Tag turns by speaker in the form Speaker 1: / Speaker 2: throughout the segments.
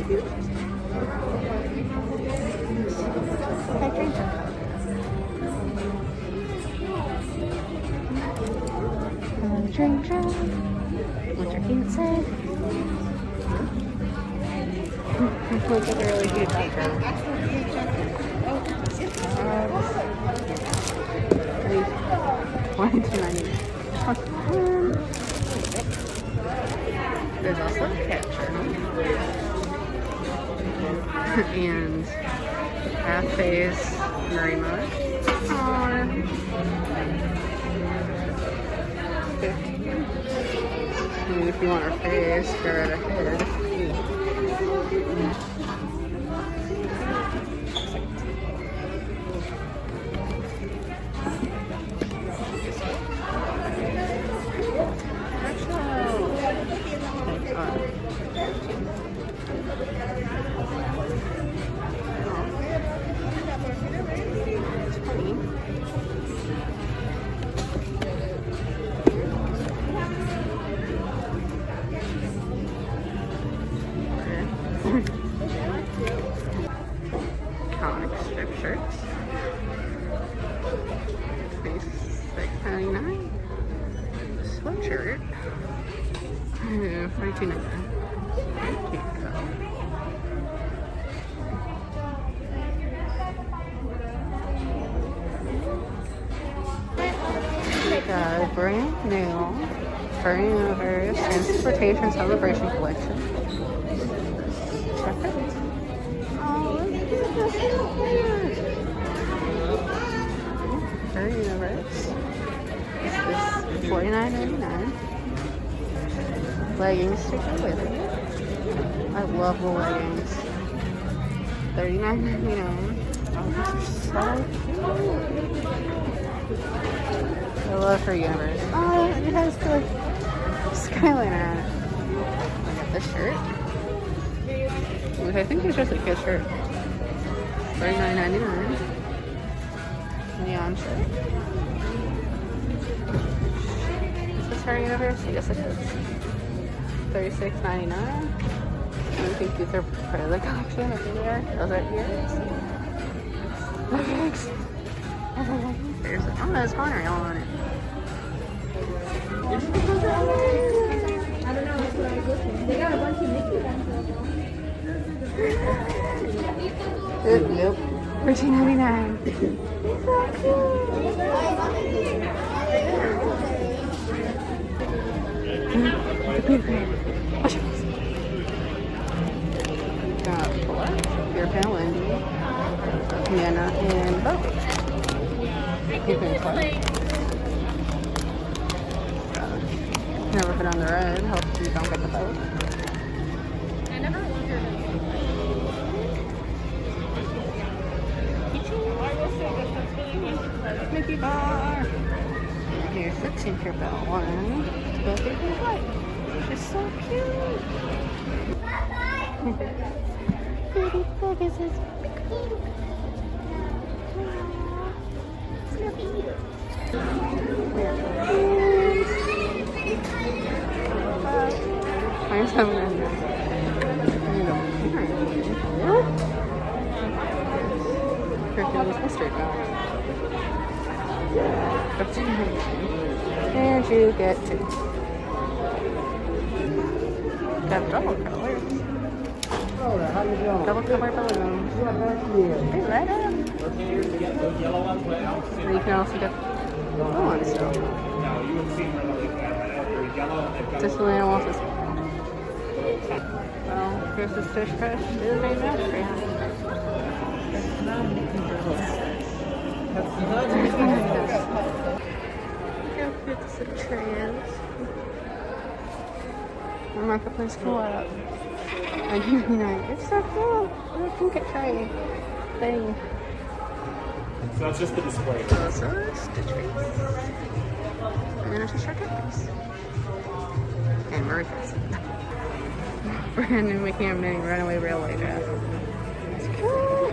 Speaker 1: cute. Hi, train truck. Train truck. What's your fiance? Looks like a really cute background. $22.99. There's also a cat journal and half-face Marima. And if you want her face, go right ahead. Comic strip shirts. $6.99. Sweatshirt. $42.99. Got a brand new Furry Universe Transportation Celebration Collection. Check it. Furry Universe. This is $49.99. Leggings to go with it. I love the leggings. $39.99. Oh, these are so cute. I love Furry Universe. Oh, it has the Skyliner on it. I got this shirt, which I think is just a good shirt. $39.99. Neon shirt. Is this Furry Universe? Yes, it is. $36.99. I think these are part of the collection over there. Those are ears. Legs. There's there's monorail on it.
Speaker 2: I don't know, they got a bunch of Mickey ones.
Speaker 1: Yep. $13.99. Got Pure Pan Wendy, Nana, and Bo. Never put on the road. Hope you don't get the boat.
Speaker 2: I never wondered.
Speaker 1: Mickey bar. And here's the Tinkerbell one. It's both big and white. She's so cute. Pretty Pegasus. Where's someone? Hercules mustard dog. And you get two. Got double colors. Double color balloons. They light up. And you can also get blue ones still. Just the animals is. Well, here's this fish crush. It is very nice for you. How cute this tree is. The marketplace co-op. It's so cool. Look at tree thing.
Speaker 3: So that's just the display.
Speaker 1: Also, Stitch Face. And then it's a Shark Face. And Marika's. Brand new Mickey and Minnie Runaway Railway Draft. It's cool.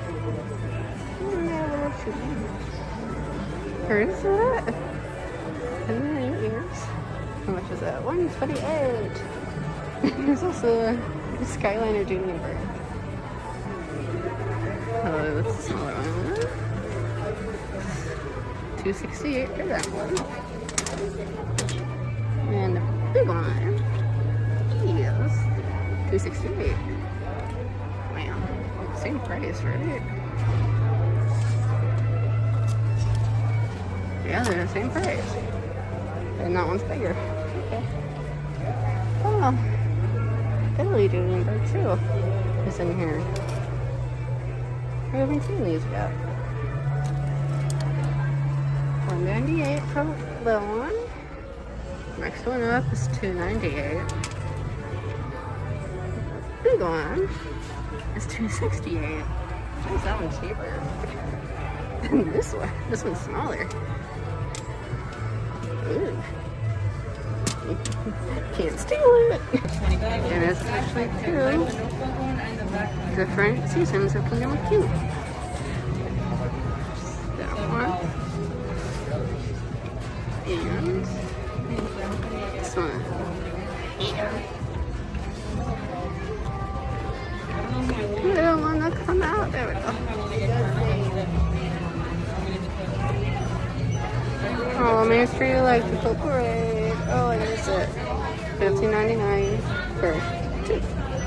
Speaker 1: Here's that. And then ears. How much is that? $128. There's also a Skyliner Julian Bird. Oh, that's a smaller one. $268 for that one. And the big one is $268. Man, same price, right? Yeah, they're the same price. And that one's bigger. Okay. Oh, Italy Julian Bird too is in here. I haven't seen these yet. $198 for the little one. Next one up is $298. Big one is $268. Why is that one cheaper than this one? This one's smaller. Ooh. Can't steal it. And it's actually 2 different seasons of Kingdom of Cute. That one. And this one. Little one that come out. There we go. Oh, make sure you like the full parade. Oh, I missed it. $15.99 for 2.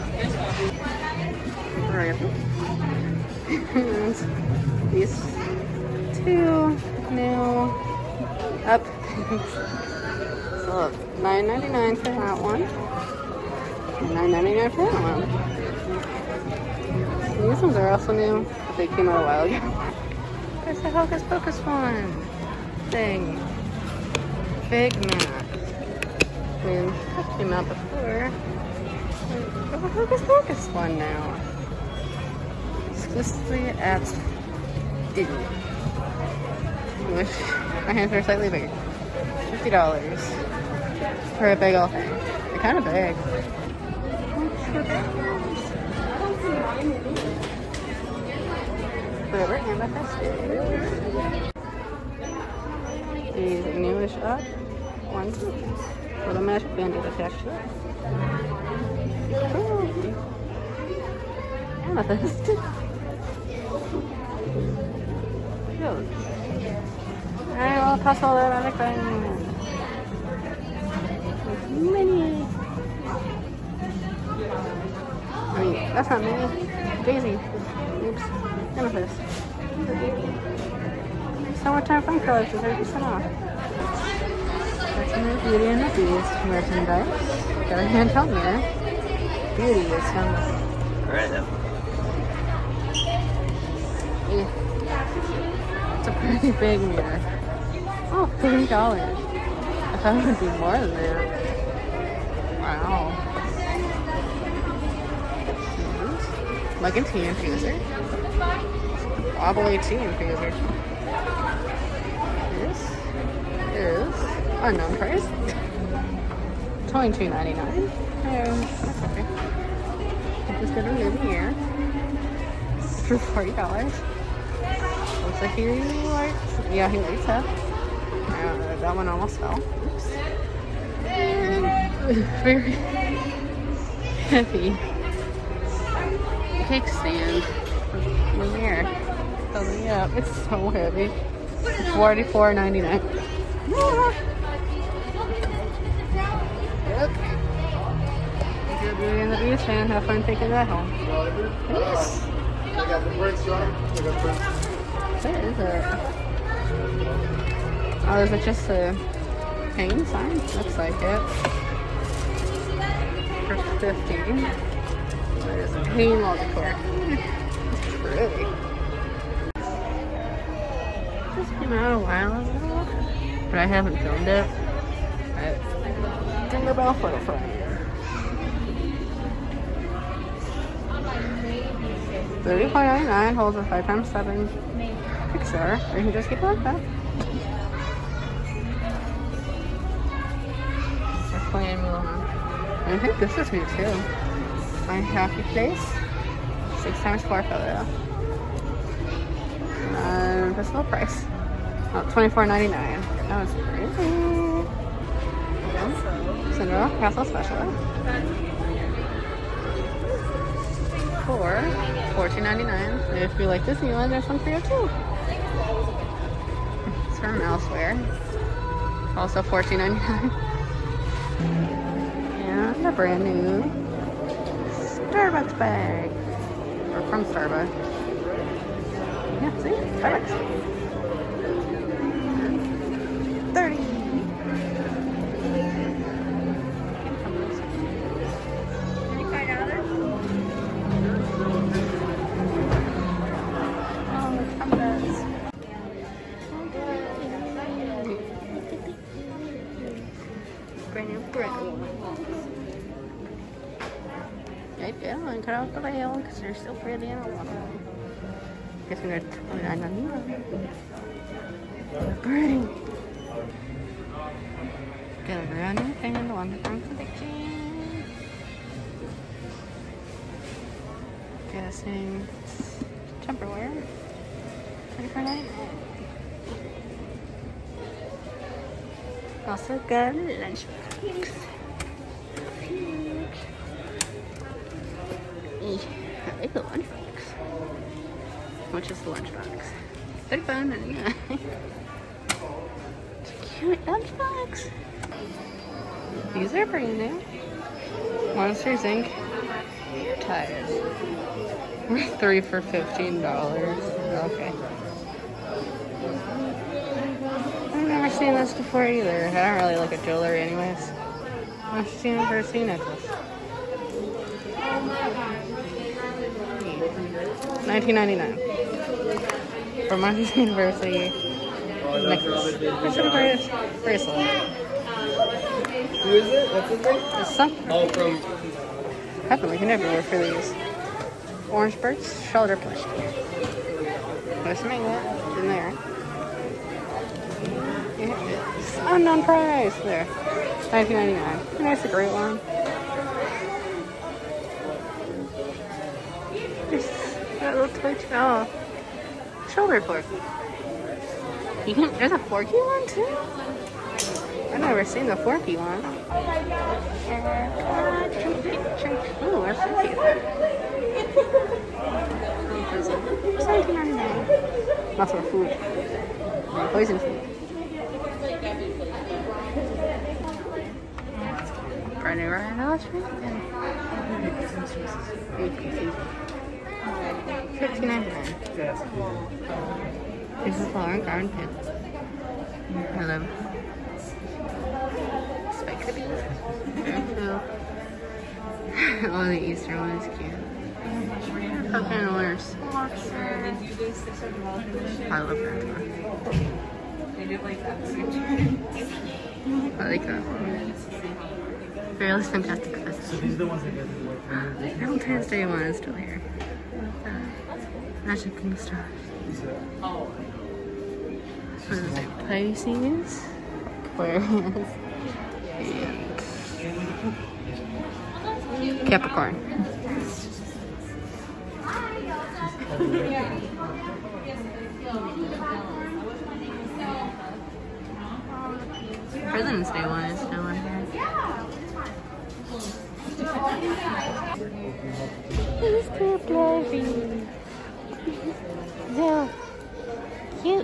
Speaker 1: Alright. And these 2 new up. So $9.99 for that one. And $9.99 for that one. And these ones are also new, but they came out a while ago. There's the Hocus Pocus one. Thing. Big Mac. I mean, that came out before. The Hocus Pocus one now. Exclusively at Disney. Which my hands are slightly bigger. $50 for a big old thing. They're kind of big. Whatever, and these newish up ones with a magic bandit attached to it. Cool. Amethyst. Cute. Alright, well, toss all that magic band. Mini. I mean, that's not mini. Daisy. Oops. Amethyst. Summertime fun colors is 30% off. That's new Beauty and the Beast merchandise. Got a handheld mirror. Beauty is from Rhythm. It's a pretty big mirror. Oh, $30. I thought it would be more than that. Wow. Like a tea infuser. Wobbly tea infuser. This is unknown price. $22.99. That's okay. Just got a new mirror for $40. Looks like he lights. Yeah, he lights up. That one almost fell. Oops. And very heavy cake stand. The mirror. Filling it up. It's so heavy. $44.99. Yep. If you're Beauty and the Beast fan, have fun taking that home. Yes. Where is it? Oh, is it just a hanging sign? Looks like it. For $50. What is it? Hanging wall decor. It's pretty. This came out a while ago, but I haven't filmed it. Jingle Bell photo frame. $34.99 holds a 5x7 Pixar, or you can just keep it like that. They're playing Mulan. And I think this is new too. My Happy Place 6x4 photo. Festival price. Oh, $24.99. That was crazy. Cinderella Castle Special. for $14.99. If you like Disneyland, there's one for you too. It's from elsewhere. Also $14.99. And a brand new Starbucks bag. Or from Starbucks. Yeah, see? Starbucks. 30. Brand new bread. Right down and cut out the veil because they're still pretty and I want them. Guess we're going to $29.99. Pretty. Get a brand new thing in the one from Collection. Guessing Tupperware. $24.99. Also got lunchbox. I like the lunchbox. How much is the lunchbox? $35.99. It's a cute lunchbox. These are brand new. Monsters Inc. hair ties. We're 3 for $15. Okay. I've never seen this before either. I don't really look at jewelry anyways. I've never seen necklace. $19.99 for Monsters University necklace. Where's the bracelet?
Speaker 3: Who is it? What's his name?
Speaker 1: It's something.
Speaker 3: Oh, from...
Speaker 1: Happily, you can never wear for these. Orange Birds shoulder plush. There's some magnet in there. It's unknown price there. $19.99. That's a great one. There's that little twitch. Oh, shoulder fork. You can. There's a forky one too. I've never seen the forky one. Ooh, that's so cute. It's $19.99. Not for food. Poison food. Brand new Ryan $15.99. This is Lauren Garden Pin. I love Spike the Bees. Oh, the Easter one is cute. Falcon and Winter Socks. I love that one. I like that one. Fearless Fantastic Festival.
Speaker 3: These are the ones that get
Speaker 1: Valentine's Day one is still here. Magic in the Stars. What is it? Pisces, Aquarius, and Capricorn. President's Day one is still in here. Easter blushing. So cute.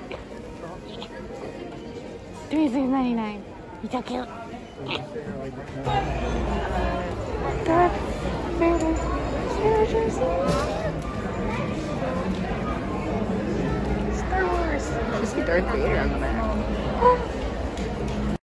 Speaker 1: $3.99. He's so cute. Darth Vader. Star Wars. You see Darth Vader on the back.